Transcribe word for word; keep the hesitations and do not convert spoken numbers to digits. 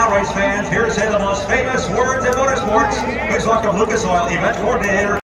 now, race fans, here's the most famous words in motorsports. Please welcome Lucas Oil event coordinator